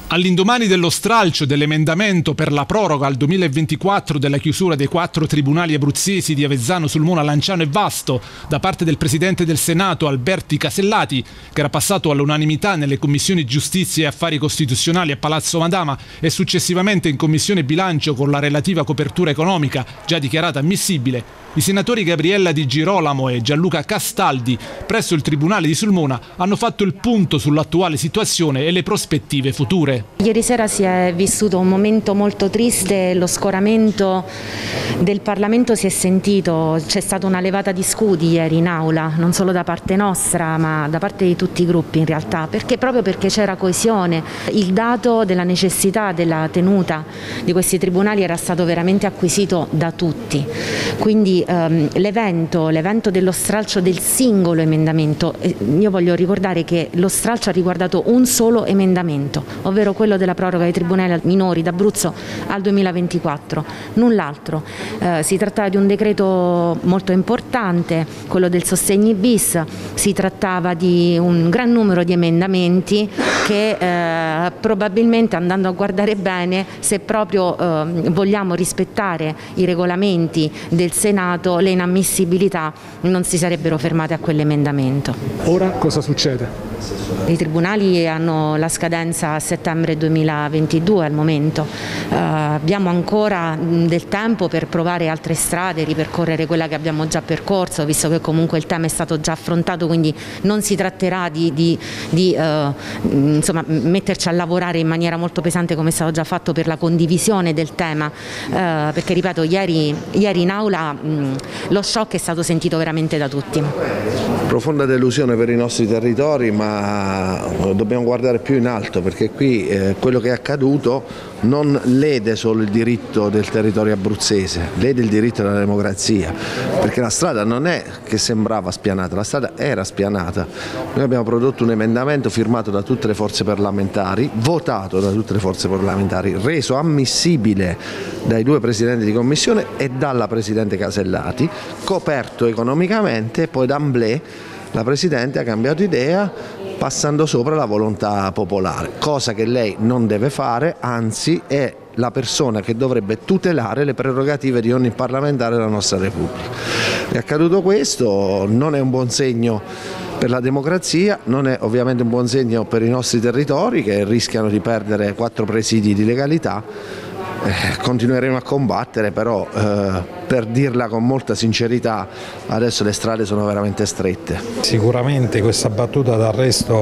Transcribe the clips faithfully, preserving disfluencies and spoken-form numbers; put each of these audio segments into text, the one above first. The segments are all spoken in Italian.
All'indomani dello stralcio dell'emendamento per la proroga al duemilaventiquattro della chiusura dei quattro tribunali abruzzesi di Avezzano, Sulmona, Lanciano e Vasto da parte del Presidente del Senato Alberti Casellati, che era passato all'unanimità nelle commissioni Giustizia e Affari Costituzionali a Palazzo Madama e successivamente in Commissione Bilancio con la relativa copertura economica già dichiarata ammissibile, i senatori Gabriella Di Girolamo e Gianluca Castaldi presso il Tribunale di Sulmona hanno fatto il punto sull'attuale situazione e le prospettive future. Ieri sera si è vissuto un momento molto triste, lo scoramento del Parlamento si è sentito, c'è stata una levata di scudi ieri in aula, non solo da parte nostra ma da parte di tutti i gruppi in realtà, perché proprio perché c'era coesione, il dato della necessità della tenuta di questi tribunali era stato veramente acquisito da tutti, quindi ehm, l'evento, l'evento dello stralcio del singolo emendamento, eh, io voglio ricordare che lo stralcio ha riguardato un solo emendamento, ovvero quello della proroga dei tribunali minori d'Abruzzo al duemilaventiquattro, null'altro. Eh, si trattava di un decreto molto importante, quello del sostegni bis, si trattava di un gran numero di emendamenti che eh, probabilmente, andando a guardare bene, se proprio eh, vogliamo rispettare i regolamenti del Senato, le inammissibilità non si sarebbero fermate a quell'emendamento. Ora cosa succede? I tribunali hanno la scadenza a settembre duemilaventidue al momento, uh, abbiamo ancora del tempo per provare altre strade, ripercorrere quella che abbiamo già percorso, visto che comunque il tema è stato già affrontato, quindi non si tratterà di, di, di uh, insomma, metterci a lavorare in maniera molto pesante come è stato già fatto per la condivisione del tema, uh, perché ripeto, ieri, ieri in aula mh, lo shock è stato sentito veramente da tutti. Profonda delusione per i nostri territori, ma dobbiamo guardare più in alto, perché qui eh, quello che è accaduto non lede solo il diritto del territorio abruzzese, lede il diritto della democrazia, perché la strada non è che sembrava spianata, la strada era spianata. Noi abbiamo prodotto un emendamento firmato da tutte le forze parlamentari, votato da tutte le forze parlamentari, reso ammissibile dai due presidenti di commissione e dalla presidente Casellati, coperto economicamente, poi d'amblè la Presidente ha cambiato idea passando sopra la volontà popolare, cosa che lei non deve fare, anzi è la persona che dovrebbe tutelare le prerogative di ogni parlamentare della nostra Repubblica. È accaduto questo, non è un buon segno per la democrazia, non è ovviamente un buon segno per i nostri territori che rischiano di perdere quattro presidi di legalità. Eh, continueremo a combattere, però eh, per dirla con molta sincerità adesso le strade sono veramente strette. Sicuramente questa battuta d'arresto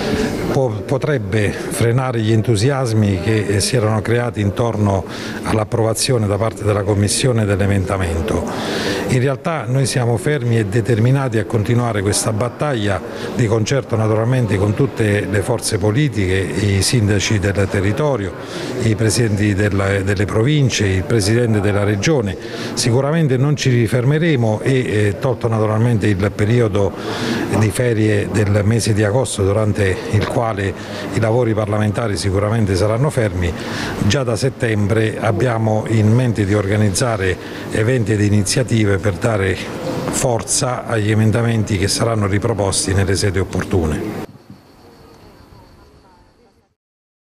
po potrebbe frenare gli entusiasmi che si erano creati intorno all'approvazione da parte della Commissione dell'emendamento. In realtà noi siamo fermi e determinati a continuare questa battaglia di concerto naturalmente con tutte le forze politiche, i sindaci del territorio, i presidenti della, delle province, il presidente della regione. Sicuramente non ci fermeremo e eh, tolto naturalmente il periodo di ferie del mese di agosto durante il quale i lavori parlamentari sicuramente saranno fermi, già da settembre abbiamo in mente di organizzare eventi ed iniziative per dare forza agli emendamenti che saranno riproposti nelle sedi opportune.